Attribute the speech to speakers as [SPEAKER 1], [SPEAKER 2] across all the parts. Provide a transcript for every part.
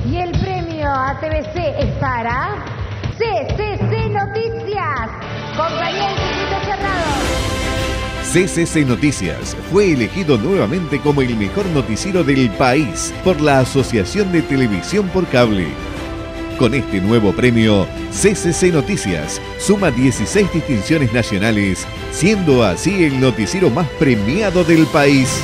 [SPEAKER 1] Y el premio ATBC es para CCC Noticias, compañía de circuitos cerrados.
[SPEAKER 2] CCC Noticias fue elegido nuevamente como el mejor noticiero del país por la Asociación de Televisión por Cable. Con este nuevo premio, CCC Noticias suma 16 distinciones nacionales, siendo así el noticiero más premiado del país.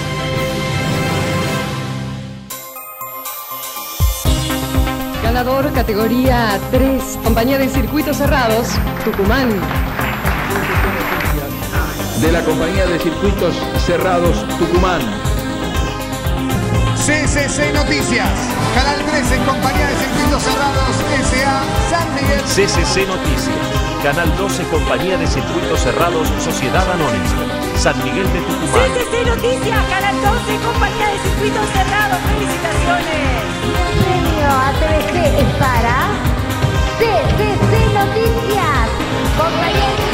[SPEAKER 3] Ganador categoría 3, compañía de circuitos cerrados, Tucumán.
[SPEAKER 4] De la compañía de circuitos cerrados, Tucumán.
[SPEAKER 5] CCC Noticias, Canal 3 en compañía de circuitos cerrados, S.A. San Miguel.
[SPEAKER 6] CCC Noticias, Canal 12, compañía de circuitos cerrados, Sociedad Anónima, San Miguel de Tucumán.
[SPEAKER 7] CCC Noticias, Canal 12, compañía de circuitos cerrados, felicitaciones.
[SPEAKER 1] El premio ATBC es para CCC Noticias, compañía de circuitos cerrados.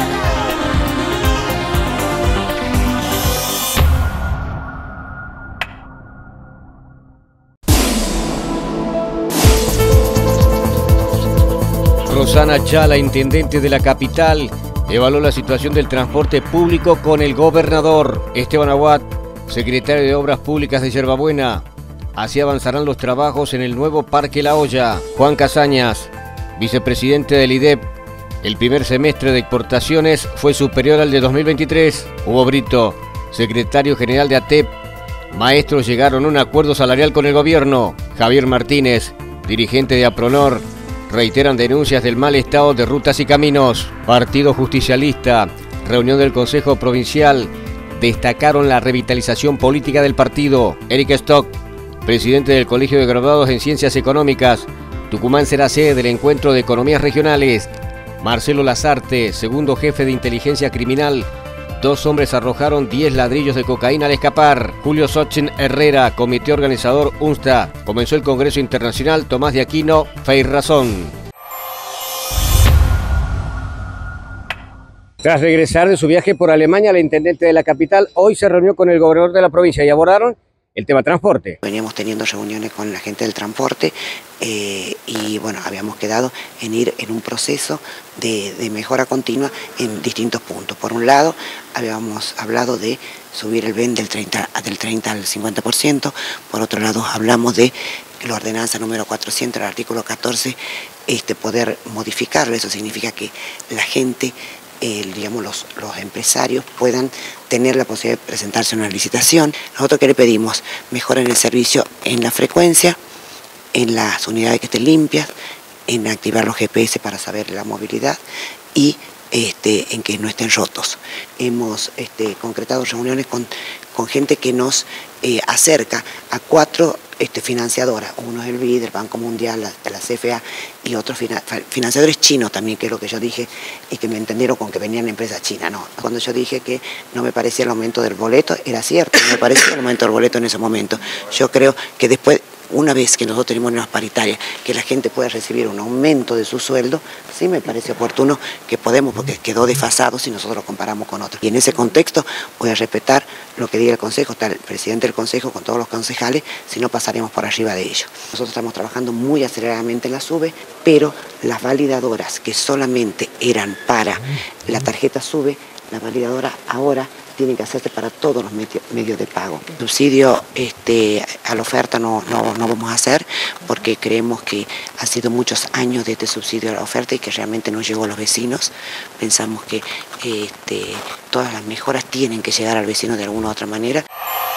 [SPEAKER 8] Rosana Chala, intendente de la capital, evaluó la situación del transporte público con el gobernador. Esteban Aguad, secretario de Obras Públicas de Yerbabuena. Así avanzarán los trabajos en el nuevo Parque La Olla. Juan Casañas, vicepresidente del IDEP. El primer semestre de exportaciones fue superior al de 2023. Hugo Brito, secretario general de ATEP. Maestros llegaron a un acuerdo salarial con el gobierno. Javier Martínez, dirigente de APRONOR. Reiteran denuncias del mal estado de rutas y caminos. Partido Justicialista, reunión del Consejo Provincial. Destacaron la revitalización política del partido. Eric Stock, presidente del Colegio de Graduados en Ciencias Económicas. Tucumán será sede del encuentro de economías regionales. Marcelo Lazarte, segundo jefe de inteligencia criminal. 2 hombres arrojaron 10 ladrillos de cocaína al escapar. Julio Sochin Herrera, comité organizador UNSTA. Comenzó el Congreso Internacional Tomás de Aquino, Fe y Razón. Tras regresar de su viaje por Alemania, la intendente de la capital hoy se reunió con el gobernador de la provincia y abordaron el tema transporte.
[SPEAKER 9] Veníamos teniendo reuniones con la gente del transporte y bueno, habíamos quedado en ir en un proceso de mejora continua en distintos puntos. Por un lado, habíamos hablado de subir el BEN del 30 al 50%, por otro lado hablamos de la ordenanza número 400, el artículo 14, poder modificarlo. Eso significa que la gente, digamos los empresarios puedan tener la posibilidad de presentarse a una licitación. Nosotros que le pedimos, mejoren el servicio en la frecuencia, en las unidades que estén limpias, en activar los GPS para saber la movilidad y en que no estén rotos. Hemos concretado reuniones con gente que nos acerca a 4 financiadoras. Uno es el BID, el Banco Mundial, la CFA y otros financiadores chinos también, que es lo que yo dije y que me entendieron con que venían empresas chinas. No, cuando yo dije que no me parecía el aumento del boleto, era cierto, no me parecía el aumento del boleto en ese momento. Yo creo que después, una vez que nosotros tenemos unas paritarias, que la gente pueda recibir un aumento de su sueldo, sí me parece oportuno que podemos, porque quedó desfasado si nosotros lo comparamos con otros. Y en ese contexto voy a respetar lo que diga el Consejo, está el presidente del Consejo con todos los concejales, si no pasaremos por arriba de ellos. Nosotros estamos trabajando muy aceleradamente en la SUBE, pero las validadoras que solamente eran para la tarjeta SUBE, las validadoras ahora tienen que hacerse para todos los medios de pago. Subsidio a la oferta no vamos a hacer porque creemos que ha sido muchos años de este subsidio a la oferta y que realmente no llegó a los vecinos. Pensamos que todas las mejoras tienen que llegar al vecino de alguna u otra manera.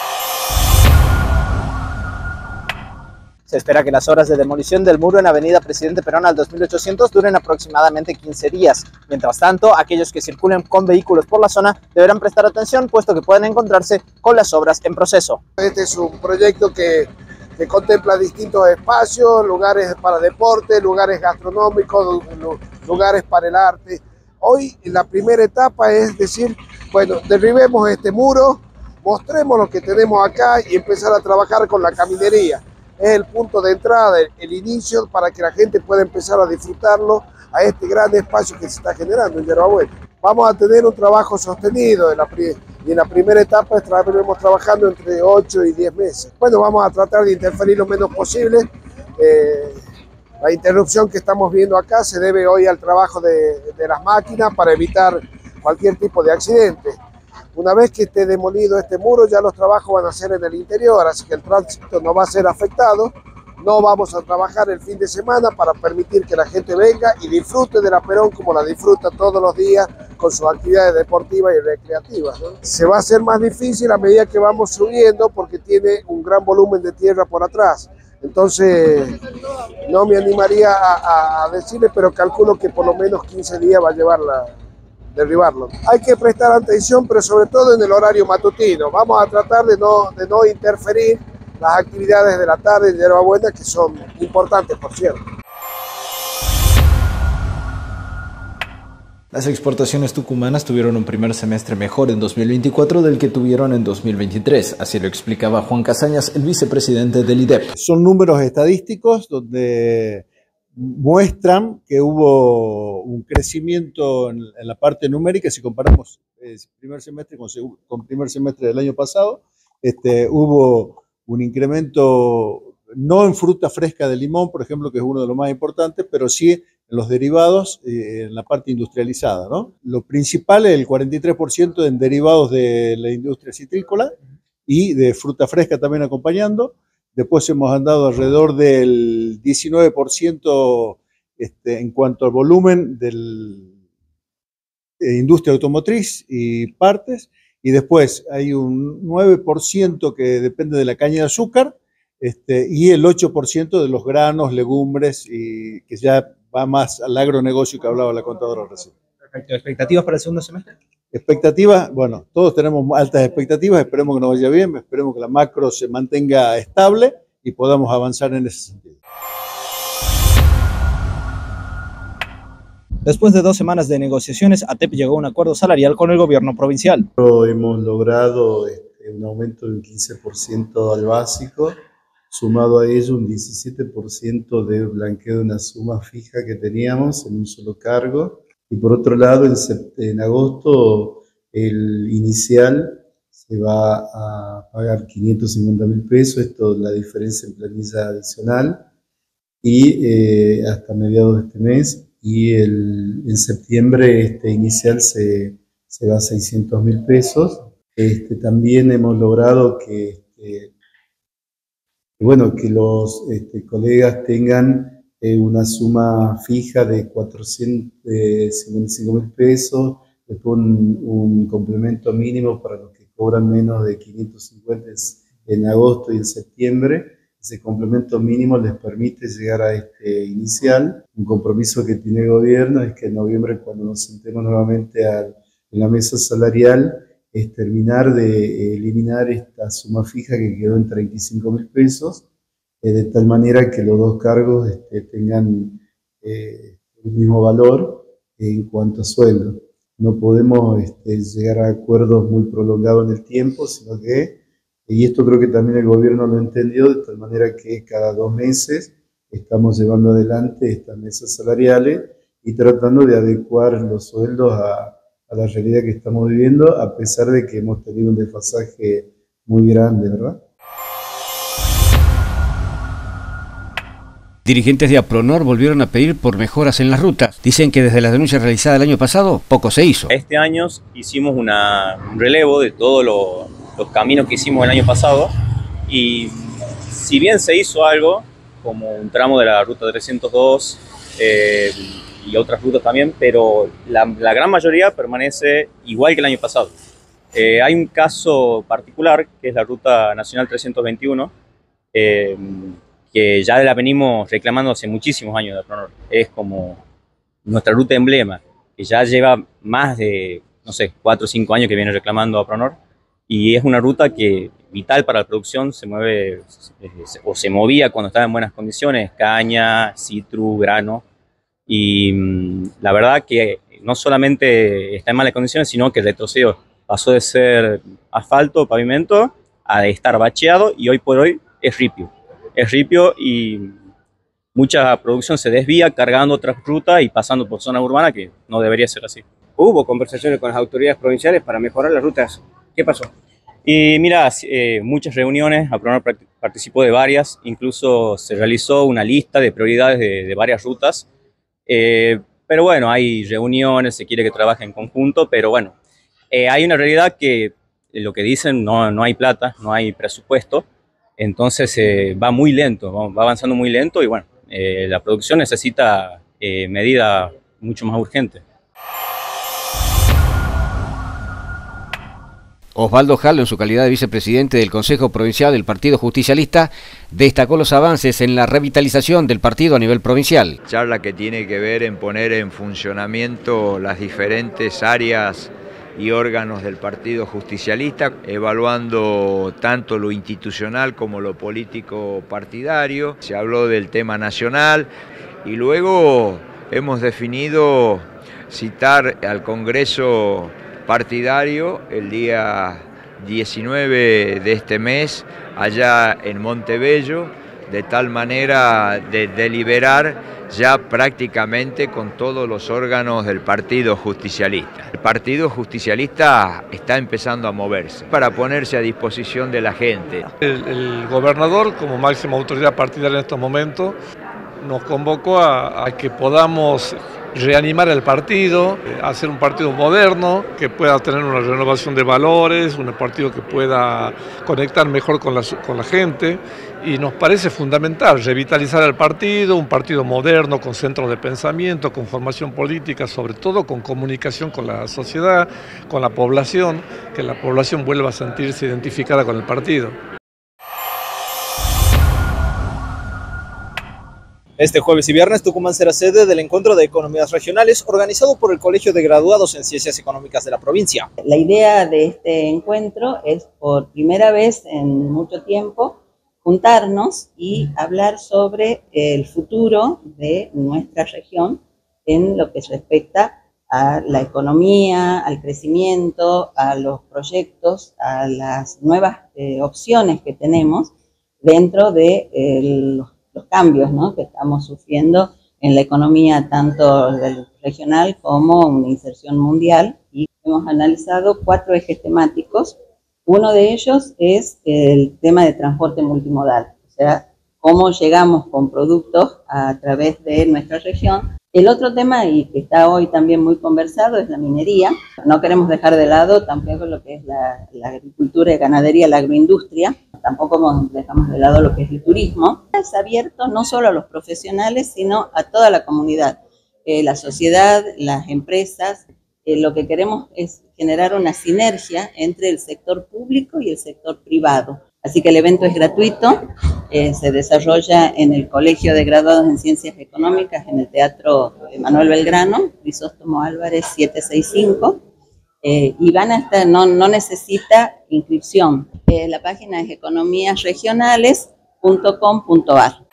[SPEAKER 10] Se espera que las obras de demolición del muro en Avenida Presidente Perón al 2800 duren aproximadamente 15 días. Mientras tanto, aquellos que circulen con vehículos por la zona deberán prestar atención, puesto que pueden encontrarse con las obras en proceso.
[SPEAKER 11] Este es un proyecto que contempla distintos espacios, lugares para deporte, lugares gastronómicos, lugares para el arte. Hoy la primera etapa es decir, bueno, derribemos este muro, mostremos lo que tenemos acá y empezar a trabajar con la caminería. Es el punto de entrada, el inicio para que la gente pueda empezar a disfrutarlo a este gran espacio que se está generando en Yerbabuena. Vamos a tener un trabajo sostenido y en la primera etapa estaremos trabajando entre 8 y 10 meses. Bueno, vamos a tratar de interferir lo menos posible La interrupción que estamos viendo acá se debe hoy al trabajo de las máquinas para evitar cualquier tipo de accidente. Una vez que esté demolido este muro, ya los trabajos van a ser en el interior, así que el tránsito no va a ser afectado. No vamos a trabajar el fin de semana para permitir que la gente venga y disfrute de la Perón como la disfruta todos los días con sus actividades deportivas y recreativas, ¿no? Se va a hacer más difícil a medida que vamos subiendo porque tiene un gran volumen de tierra por atrás. Entonces, no me animaría a decirle, pero calculo que por lo menos 15 días va a llevar derribarlo. Hay que prestar atención, pero sobre todo en el horario matutino. Vamos a tratar de no interferir las actividades de la tarde en Yerba Buena, que son importantes, por cierto.
[SPEAKER 12] Las exportaciones tucumanas tuvieron un primer semestre mejor en 2024 del que tuvieron en 2023, así lo explicaba Juan Casañas, el vicepresidente del IDEP.
[SPEAKER 13] Son números estadísticos donde muestran que hubo un crecimiento en la parte numérica. Si comparamos primer semestre con primer semestre del año pasado, hubo un incremento no en fruta fresca de limón, por ejemplo, que es uno de los más importantes, pero sí en los derivados, en la parte industrializada, ¿no? Lo principal es el 43% en derivados de la industria citrícola y de fruta fresca también acompañando. Después hemos andado alrededor del 19% en cuanto al volumen de industria automotriz y partes. Y después hay un 9% que depende de la caña de azúcar y el 8% de los granos, legumbres, y que ya va más al agronegocio que hablaba la contadora recién.
[SPEAKER 10] Perfecto. ¿Expectativas para el segundo semestre?
[SPEAKER 13] Expectativas, bueno, todos tenemos altas expectativas, esperemos que nos vaya bien, esperemos que la macro se mantenga estable y podamos avanzar en ese sentido.
[SPEAKER 10] Después de 2 semanas de negociaciones, ATEP llegó a un acuerdo salarial con el gobierno provincial.
[SPEAKER 14] Hemos logrado un aumento del 15% al básico, sumado a ello un 17% de blanqueo de una suma fija que teníamos en un solo cargo. Y por otro lado, en agosto el inicial se va a pagar 550.000 pesos, esto es la diferencia en planilla adicional, y hasta mediados de este mes. Y en septiembre inicial se va a 600.000 pesos. También hemos logrado que los colegas tengan una suma fija de 455.000 pesos, después un complemento mínimo para los que cobran menos de 550 en agosto y en septiembre. Ese complemento mínimo les permite llegar a inicial. Un compromiso que tiene el gobierno es que en noviembre, cuando nos sentemos nuevamente en la mesa salarial, es terminar de eliminar esta suma fija que quedó en 35.000 pesos, de tal manera que los dos cargos tengan el mismo valor en cuanto a sueldo. No podemos llegar a acuerdos muy prolongados en el tiempo, sino que, y esto creo que también el gobierno lo entendió, de tal manera que cada 2 meses estamos llevando adelante estas mesas salariales y tratando de adecuar los sueldos a la realidad que estamos viviendo, a pesar de que hemos tenido un desfasaje muy grande, ¿verdad?
[SPEAKER 8] Dirigentes de APRONOR volvieron a pedir por mejoras en las rutas. Dicen que desde las denuncias realizadas el año pasado, poco se hizo.
[SPEAKER 15] Este año hicimos un relevo de todos los caminos que hicimos el año pasado, y si bien se hizo algo, como un tramo de la ruta 302 y otras rutas también, pero la gran mayoría permanece igual que el año pasado. Hay un caso particular, que es la ruta nacional 321, que ya la venimos reclamando hace muchísimos años de APRONOR. Es como nuestra ruta emblema, que ya lleva más de, 4 o 5 años que viene reclamando APRONOR, y es una ruta que vital para la producción, se mueve o se movía cuando estaba en buenas condiciones, caña, citrus, grano, y la verdad que no solamente está en malas condiciones, sino que retrocedió. Pasó de ser asfalto, pavimento, a estar bacheado, y hoy por hoy es ripio. Es ripio y mucha producción se desvía cargando otras rutas y pasando por zona urbana, que no debería ser así.
[SPEAKER 16] Hubo conversaciones con las autoridades provinciales para mejorar las rutas. ¿Qué pasó?
[SPEAKER 15] Y mira, muchas reuniones, APRONOR participó de varias, incluso se realizó una lista de prioridades de varias rutas. Pero bueno, hay reuniones, se quiere que trabaje en conjunto, pero bueno, hay una realidad que lo que dicen, no hay plata, no hay presupuesto, entonces va muy lento, va avanzando muy lento y bueno, la producción necesita medidas mucho más urgentes.
[SPEAKER 8] Osvaldo Jalo, en su calidad de vicepresidente del Consejo Provincial del Partido Justicialista, destacó los avances en la revitalización del partido a nivel provincial.
[SPEAKER 16] Charla que tiene que ver en poner en funcionamiento las diferentes áreas y órganos del Partido Justicialista, evaluando tanto lo institucional como lo político partidario. Se habló del tema nacional y luego hemos definido citar al Congreso partidario el día 19 de este mes allá en Montebello, de tal manera de deliberar ya prácticamente con todos los órganos del Partido Justicialista. El Partido Justicialista está empezando a moverse para ponerse a disposición de la gente.
[SPEAKER 17] El gobernador, como máxima autoridad partidaria en estos momentos, nos convocó a que podamos reanimar el partido, hacer un partido moderno, que pueda tener una renovación de valores, un partido que pueda conectar mejor con la gente, y nos parece fundamental revitalizar el partido, un partido moderno, con centros de pensamiento, con formación política, sobre todo con comunicación con la sociedad, con la población, que la población vuelva a sentirse identificada con el partido.
[SPEAKER 10] Este jueves y viernes, Tucumán será sede del Encuentro de Economías Regionales organizado por el Colegio de Graduados en Ciencias Económicas de la provincia.
[SPEAKER 18] La idea de este encuentro es, por primera vez en mucho tiempo, juntarnos y hablar sobre el futuro de nuestra región en lo que respecta a la economía, al crecimiento, a los proyectos, a las nuevas opciones que tenemos dentro de los cambios, ¿no?, que estamos sufriendo en la economía tanto regional como una inserción mundial, y hemos analizado 4 ejes temáticos. Uno de ellos es el tema de transporte multimodal, o sea, cómo llegamos con productos a través de nuestra región. El otro tema, y que está hoy también muy conversado, es la minería. No queremos dejar de lado tampoco lo que es la agricultura y ganadería, la agroindustria. Tampoco dejamos de lado lo que es el turismo. Es abierto no solo a los profesionales, sino a toda la comunidad, la sociedad, las empresas. Lo que queremos es generar una sinergia entre el sector público y el sector privado. Así que el evento es gratuito, se desarrolla en el Colegio de Graduados en Ciencias Económicas, en el Teatro Manuel Belgrano, Crisóstomo Álvarez 765, y van a estar, no necesita inscripción. La página es economíasregionales.com.ar.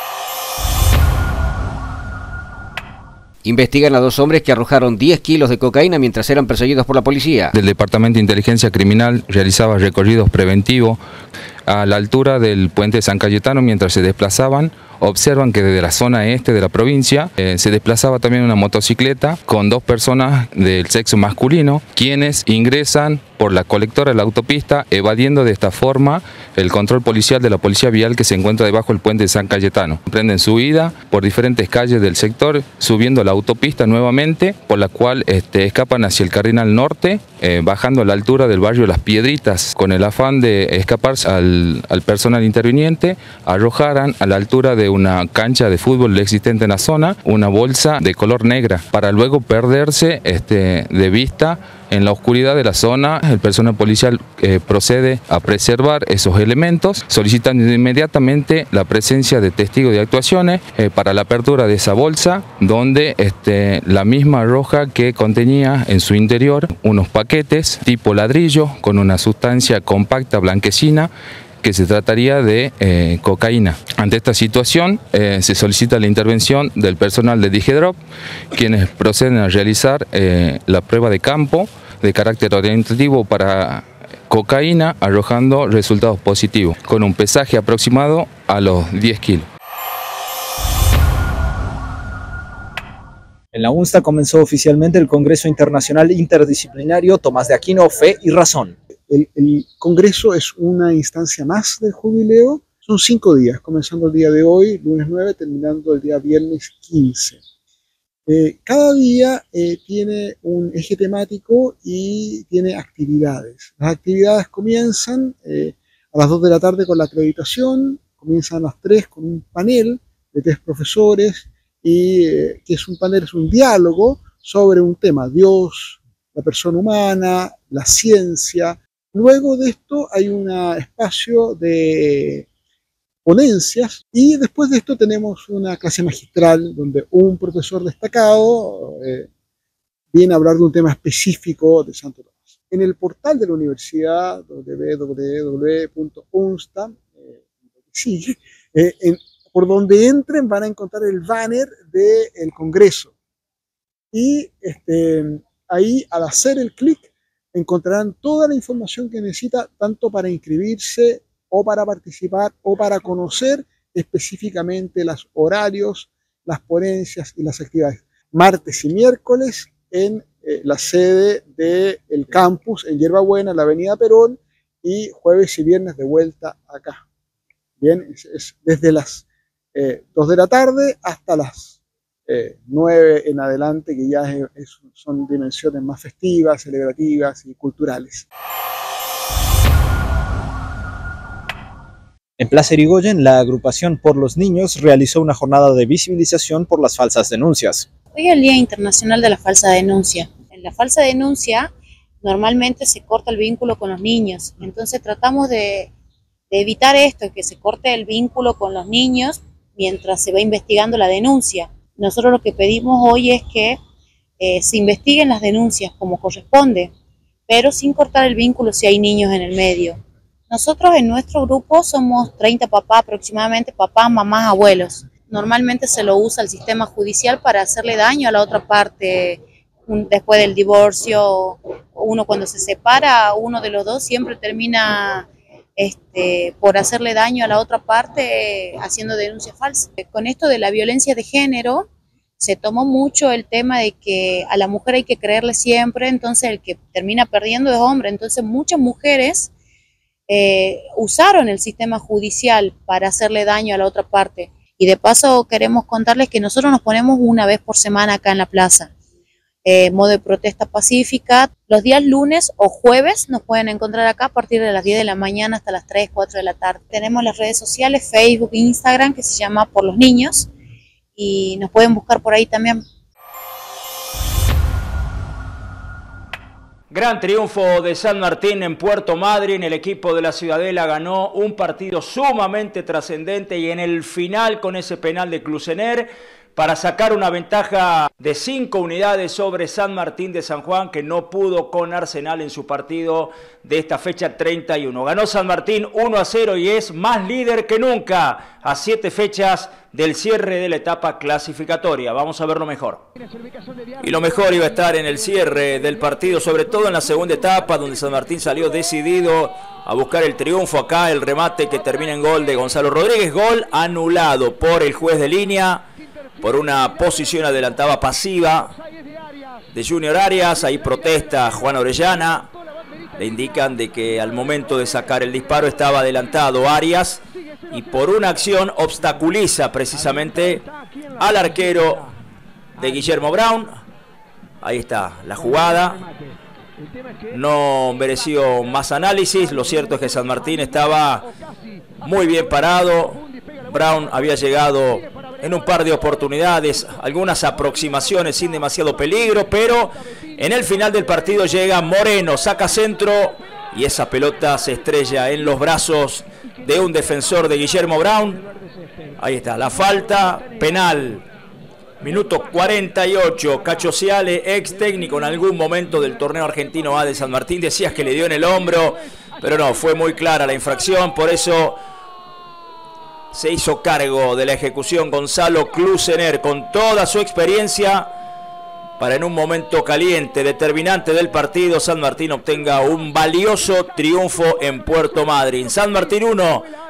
[SPEAKER 8] Investigan a 2 hombres que arrojaron 10 kilos de cocaína mientras eran perseguidos por la policía.
[SPEAKER 19] El Departamento de Inteligencia Criminal realizaba recorridos preventivos a la altura del puente de San Cayetano mientras se desplazaban. Observan que desde la zona este de la provincia se desplazaba también una motocicleta con 2 personas del sexo masculino, quienes ingresan por la colectora de la autopista, evadiendo de esta forma el control policial de la policía vial que se encuentra debajo del puente de San Cayetano. Emprenden su huida por diferentes calles del sector, subiendo la autopista nuevamente, por la cual escapan hacia el Cardinal Norte, bajando a la altura del barrio Las Piedritas, con el afán de escaparse al personal interviniente. Arrojaran a la altura de una cancha de fútbol existente en la zona una bolsa de color negra, para luego perderse de vista en la oscuridad de la zona. El personal policial procede a preservar esos elementos, solicitando inmediatamente la presencia de testigos de actuaciones para la apertura de esa bolsa, donde la misma arroja que contenía en su interior unos paquetes tipo ladrillo con una sustancia compacta blanquecina, que se trataría de cocaína. Ante esta situación se solicita la intervención del personal de Digedrop, quienes proceden a realizar la prueba de campo de carácter orientativo para cocaína, arrojando resultados positivos, con un pesaje aproximado a los 10 kilos.
[SPEAKER 10] En la UNSTA comenzó oficialmente el Congreso Internacional Interdisciplinario Tomás de Aquino, Fe y Razón.
[SPEAKER 13] El Congreso es una instancia más del jubileo. Son 5 días, comenzando el día de hoy, lunes 9, terminando el día viernes 15. Cada día tiene un eje temático y tiene actividades. Las actividades comienzan a las 2 de la tarde con la acreditación, comienzan a las 3 con un panel de 3 profesores, y que es un panel, es un diálogo sobre un tema: Dios, la persona humana, la ciencia. Luego de esto hay un espacio de ponencias, y después de esto tenemos una clase magistral donde un profesor destacado viene a hablar de un tema específico de Santo Tomás. En el portal de la universidad, www.unsta, por donde entren van a encontrar el banner del Congreso, y ahí, al hacer el clic, encontrarán toda la información que necesita, tanto para inscribirse o para participar o para conocer específicamente los horarios, las ponencias y las actividades. Martes y miércoles en la sede del campus en Yerba Buena, en la avenida Perón, y jueves y viernes de vuelta acá. Bien, es desde las 2 de la tarde hasta las 9 en adelante, que ya son dimensiones más festivas, celebrativas y culturales.
[SPEAKER 10] En Plaza Irigoyen, la agrupación Por los Niños realizó una jornada de visibilización por las falsas denuncias.
[SPEAKER 20] Hoy es el Día Internacional de la Falsa Denuncia. En la falsa denuncia normalmente se corta el vínculo con los niños, entonces tratamos de evitar esto, que se corte el vínculo con los niños mientras se va investigando la denuncia. Nosotros lo que pedimos hoy es que se investiguen las denuncias como corresponde, pero sin cortar el vínculo si hay niños en el medio. Nosotros en nuestro grupo somos 30 papás aproximadamente, papás, mamás, abuelos. Normalmente se lo usa el sistema judicial para hacerle daño a la otra parte. Después del divorcio, uno cuando se separa, uno de los dos siempre termina por hacerle daño a la otra parte haciendo denuncias falsas. Con esto de la violencia de género se tomó mucho el tema de que a la mujer hay que creerle siempre, entonces el que termina perdiendo es hombre. Entonces muchas mujeres usaron el sistema judicial para hacerle daño a la otra parte. Y de paso queremos contarles que nosotros nos ponemos una vez por semana acá en la plaza, modo de protesta pacífica. Los días lunes o jueves nos pueden encontrar acá a partir de las 10 de la mañana hasta las 3, 4 de la tarde. Tenemos las redes sociales, Facebook e Instagram, que se llama Por los Niños, y nos pueden buscar por ahí también.
[SPEAKER 21] Gran triunfo de San Martín en Puerto Madryn. El equipo de la Ciudadela ganó un partido sumamente trascendente, y en el final con ese penal de Clusener para sacar una ventaja de 5 unidades sobre San Martín de San Juan, que no pudo con Arsenal en su partido de esta fecha 31. Ganó San Martín 1-0 y es más líder que nunca a 7 fechas del cierre de la etapa clasificatoria. Vamos a ver lo mejor. Y lo mejor iba a estar en el cierre del partido, sobre todo en la segunda etapa, donde San Martín salió decidido a buscar el triunfo. Acá el remate que termina en gol de Gonzalo Rodríguez, gol anulado por el juez de línea por una posición adelantada pasiva de Junior Arias. Ahí protesta Juan Orellana, le indican de que al momento de sacar el disparo estaba adelantado Arias, y por una acción obstaculiza precisamente al arquero de Guillermo Brown. Ahí está la jugada, no mereció más análisis. Lo cierto es que San Martín estaba muy bien parado. Brown había llegado en un par de oportunidades, algunas aproximaciones sin demasiado peligro, pero en el final del partido llega Moreno, saca centro y esa pelota se estrella en los brazos de un defensor de Guillermo Brown. Ahí está la falta penal. Minuto 48, Cacho Ciale, ex técnico en algún momento del torneo argentino A de San Martín, decías que le dio en el hombro, pero no, fue muy clara la infracción, por eso se hizo cargo de la ejecución Gonzalo Clusener, con toda su experiencia, para en un momento caliente, determinante del partido, San Martín obtenga un valioso triunfo en Puerto Madryn. San Martín 1,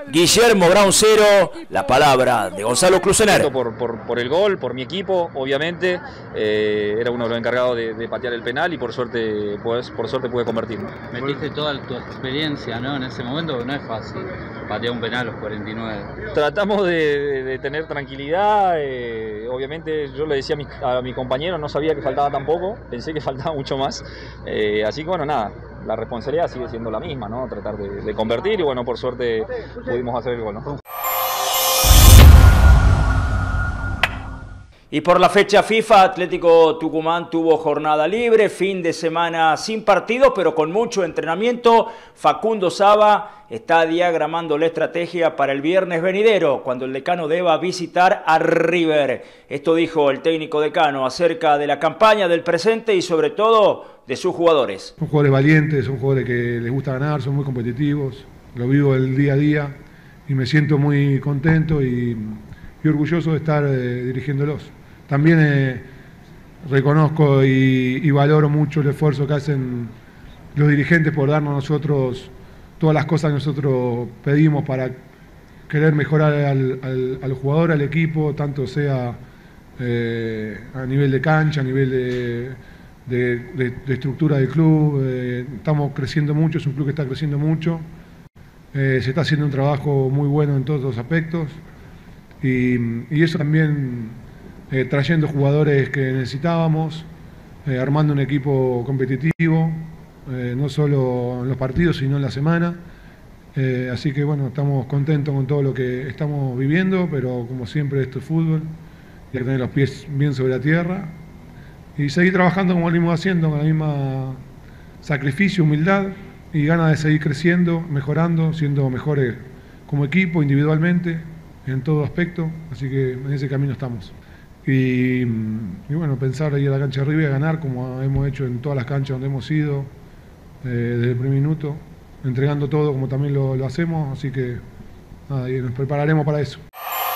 [SPEAKER 21] Guillermo Brown 0, la palabra de Gonzalo Clusener.
[SPEAKER 2] Por el gol, por mi equipo, obviamente, era uno de los encargados de patear el penal y por suerte pude convertir.
[SPEAKER 22] Metiste toda tu experiencia, ¿no? En ese momento no es fácil patear un penal a los 49.
[SPEAKER 2] Tratamos de tener tranquilidad, obviamente yo le decía a mi compañero, no sabía que faltaba tan poco, pensé que faltaba mucho más, así que bueno, nada. La responsabilidad sigue siendo la misma, ¿no? Tratar de convertir y bueno, por suerte pudimos hacer el gol, ¿no?
[SPEAKER 21] Y por la fecha FIFA, Atlético Tucumán tuvo jornada libre, fin de semana sin partidos, pero con mucho entrenamiento. Facundo Saba está diagramando la estrategia para el viernes venidero, cuando el decano deba visitar a River. Esto dijo el técnico decano acerca de la campaña, del presente y sobre todo de sus jugadores.
[SPEAKER 23] Son jugadores valientes, son jugadores que les gusta ganar, son muy competitivos. Lo vivo el día a día y me siento muy contento y orgulloso de estar dirigiéndolos. También reconozco y valoro mucho el esfuerzo que hacen los dirigentes por darnos a nosotros todas las cosas que nosotros pedimos para querer mejorar al jugador, al equipo, tanto sea a nivel de cancha, a nivel de estructura del club. Estamos creciendo mucho, es un club que está creciendo mucho. Se está haciendo un trabajo muy bueno en todos los aspectos y eso también trayendo jugadores que necesitábamos, armando un equipo competitivo, no solo en los partidos sino en la semana. Así que bueno, estamos contentos con todo lo que estamos viviendo, pero como siempre esto es fútbol, hay que tener los pies bien sobre la tierra y seguir trabajando como lo venimos haciendo, con la misma sacrificio, humildad y ganas de seguir creciendo, mejorando, siendo mejores como equipo, individualmente, en todo aspecto, así que en ese camino estamos. Y bueno, pensar ir a la cancha de River y a ganar como hemos hecho en todas las canchas donde hemos ido, desde el primer minuto, entregando todo como también lo hacemos, así que nada, y nos prepararemos para eso.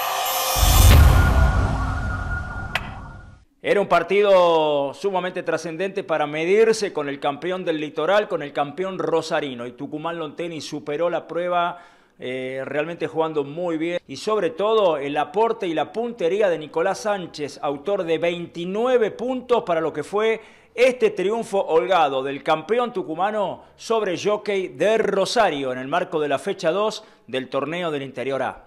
[SPEAKER 21] Era un partido sumamente trascendente para medirse con el campeón del Litoral, con el campeón rosarino. Y Tucumán Longtenny superó la prueba realmente jugando muy bien. Y sobre todo el aporte y la puntería de Nicolás Sánchez, autor de 29 puntos para lo que fue este triunfo holgado del campeón tucumano sobre Jockey de Rosario en el marco de la fecha 2 del torneo del Interior A.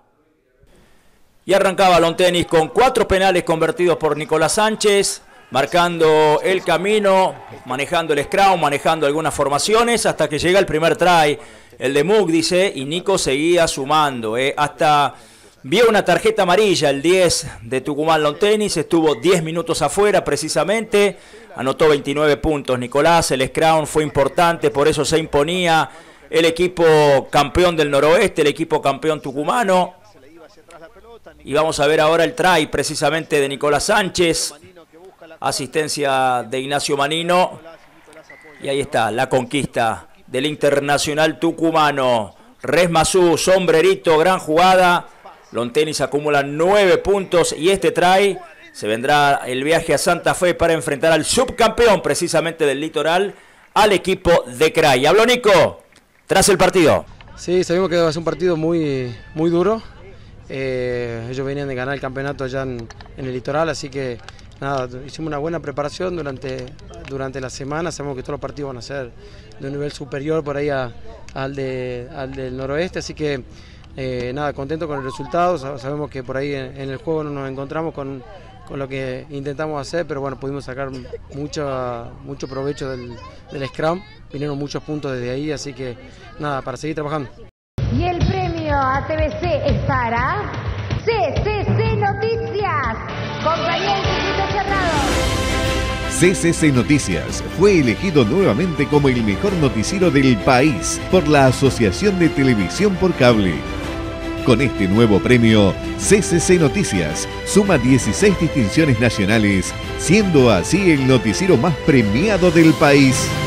[SPEAKER 21] Y arrancaba Longtenny con 4 penales convertidos por Nicolás Sánchez, marcando el camino, manejando el scrum, manejando algunas formaciones, hasta que llega el primer try, el de Mug, dice, y Nico seguía sumando. Hasta vio una tarjeta amarilla, el 10 de Tucumán Longtenny, estuvo 10 minutos afuera precisamente, anotó 29 puntos Nicolás, el scrum fue importante, por eso se imponía el equipo campeón del noroeste, el equipo campeón tucumano. Y vamos a ver ahora el try precisamente de Nicolás Sánchez, asistencia de Ignacio Manino, y ahí está la conquista del Internacional tucumano. Resmasú, sombrerito, gran jugada. Longtenny acumula 9 puntos y este try se vendrá el viaje a Santa Fe para enfrentar al subcampeón precisamente del Litoral, al equipo de Cray. Habló Nico tras el partido.
[SPEAKER 24] Sí, sabemos que va a ser un partido muy duro. Ellos venían de ganar el campeonato allá en el Litoral, así que nada, hicimos una buena preparación durante la semana. Sabemos que todos los partidos van a ser de un nivel superior por ahí al del noroeste, así que nada, contento con el resultado. Sabemos que por ahí en el juego no nos encontramos con lo que intentamos hacer, pero bueno, pudimos sacar mucho provecho del scrum, vinieron muchos puntos desde ahí, así que nada, para seguir trabajando.
[SPEAKER 1] Y el premio a TVC es para CCC Noticias, compañía de circuitos cerrados.
[SPEAKER 25] CCC Noticias fue elegido nuevamente como el mejor noticiero del país por la Asociación de Televisión por Cable. Con este nuevo premio, CCC Noticias suma 16 distinciones nacionales, siendo así el noticiero más premiado del país.